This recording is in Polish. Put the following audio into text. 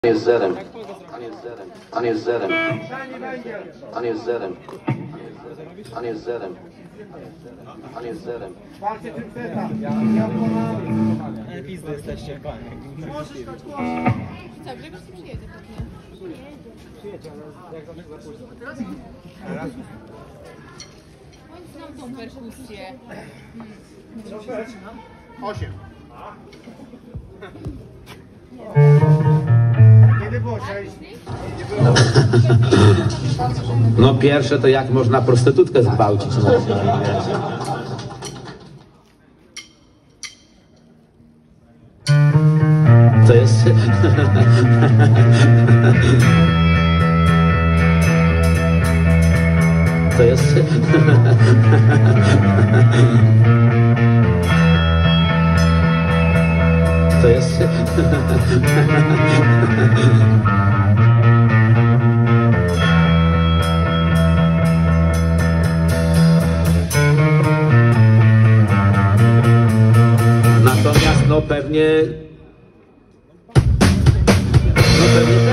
jest zerem. On jest zerem. On jest zerem. On jest zerem. On jest zerem. Pizdy jesteście, panie. Co, Grzegorz tu przyjedzie pewnie. Przyjedzie, ale jak zawsze za późno. Bądź nam tą perkusję. 8. Kiedy było 6? No pierwsze to jak można prostytutkę zgwałcić. No. To jest... To jest... To jest... Natomiast no pewnie